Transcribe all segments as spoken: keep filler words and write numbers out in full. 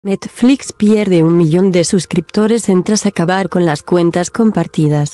Netflix pierde un millón de suscriptores tras acabar con las cuentas compartidas.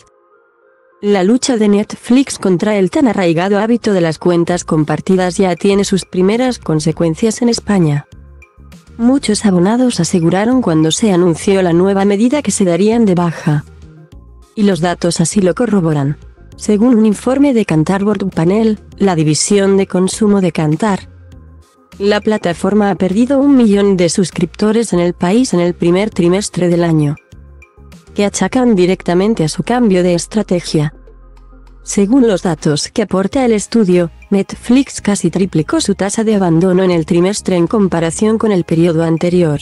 La lucha de Netflix contra el tan arraigado hábito de las cuentas compartidas ya tiene sus primeras consecuencias en España. Muchos abonados aseguraron cuando se anunció la nueva medida que se darían de baja. Y los datos así lo corroboran. Según un informe de Kantar Panel, la división de consumo de Kantar, la plataforma ha perdido un millón de suscriptores en el país en el primer trimestre del año, que achacan directamente a su cambio de estrategia. Según los datos que aporta el estudio, Netflix casi triplicó su tasa de abandono en el trimestre en comparación con el periodo anterior.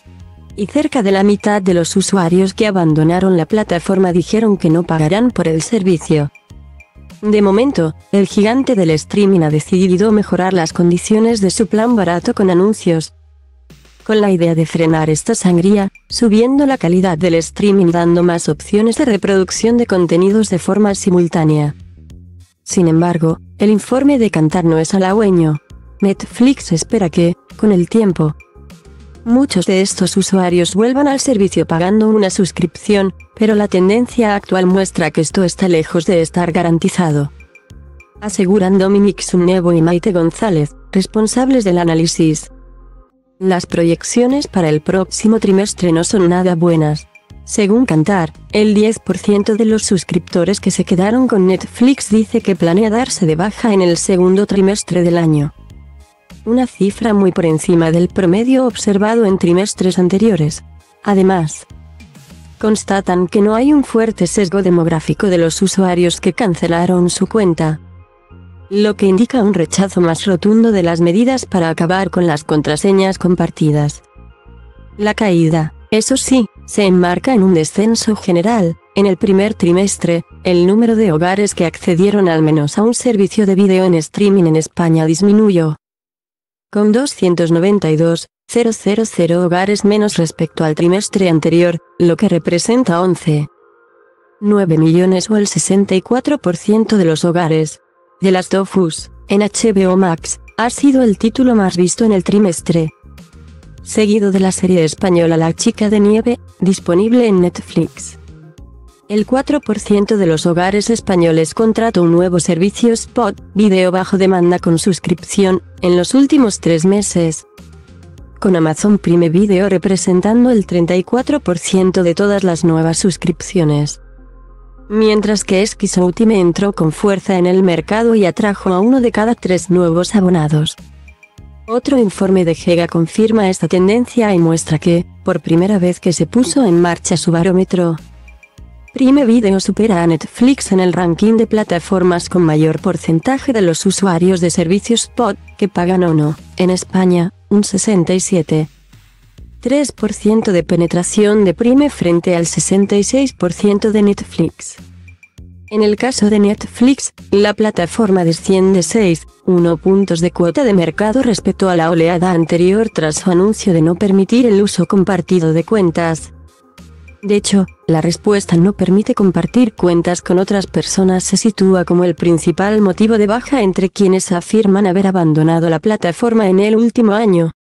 Y cerca de la mitad de los usuarios que abandonaron la plataforma dijeron que no pagarán por el servicio. De momento, el gigante del streaming ha decidido mejorar las condiciones de su plan barato con anuncios, con la idea de frenar esta sangría, subiendo la calidad del streaming y dando más opciones de reproducción de contenidos de forma simultánea. Sin embargo, el informe de Kantar no es halagüeño. Netflix espera que, con el tiempo, muchos de estos usuarios vuelvan al servicio pagando una suscripción, pero la tendencia actual muestra que esto está lejos de estar garantizado, aseguran Dominic Sunnevo y Maite González, responsables del análisis. Las proyecciones para el próximo trimestre no son nada buenas. Según Kantar, el diez por ciento de los suscriptores que se quedaron con Netflix dice que planea darse de baja en el segundo trimestre del año. Una cifra muy por encima del promedio observado en trimestres anteriores. Además, constatan que no hay un fuerte sesgo demográfico de los usuarios que cancelaron su cuenta, lo que indica un rechazo más rotundo de las medidas para acabar con las contraseñas compartidas. La caída, eso sí, se enmarca en un descenso general. En el primer trimestre, el número de hogares que accedieron al menos a un servicio de video en streaming en España disminuyó, con doscientos noventa y dos mil hogares menos respecto al trimestre anterior, lo que representa once coma nueve millones o el sesenta y cuatro por ciento de los hogares. The Last of Us, en H B O Max, ha sido el título más visto en el trimestre, seguido de la serie española La Chica de Nieve, disponible en Netflix. El cuatro por ciento de los hogares españoles contrató un nuevo servicio Spot, video bajo demanda con suscripción, en los últimos tres meses, con Amazon Prime Video representando el treinta y cuatro por ciento de todas las nuevas suscripciones. Mientras que Xultime entró con fuerza en el mercado y atrajo a uno de cada tres nuevos abonados. Otro informe de Gega confirma esta tendencia y muestra que, por primera vez que se puso en marcha su barómetro, Prime Video supera a Netflix en el ranking de plataformas con mayor porcentaje de los usuarios de servicios Spot, que pagan o no, en España, un sesenta y siete coma tres por ciento de penetración de Prime frente al sesenta y seis por ciento de Netflix. En el caso de Netflix, la plataforma desciende seis coma uno puntos de cuota de mercado respecto a la oleada anterior tras su anuncio de no permitir el uso compartido de cuentas. De hecho, la respuesta "no permite compartir cuentas con otras personas" se sitúa como el principal motivo de baja entre quienes afirman haber abandonado la plataforma en el último año.